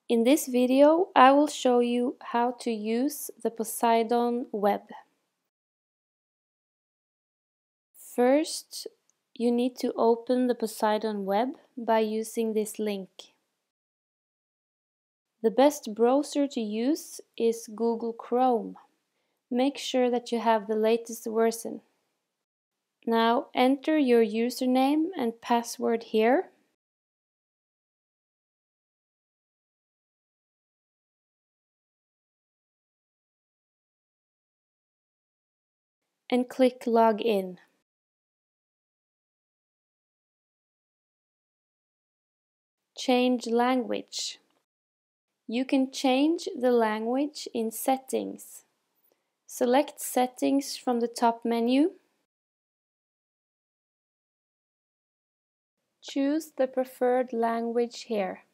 In this video, I will show you how to use the Poseidon web. First, you need to open the Poseidon web by using this link. The best browser to use is Google Chrome. Make sure that you have the latest version. Now enter your username and password here. And click Login. Change language. You can change the language in Settings. Select Settings from the top menu. Choose the preferred language here.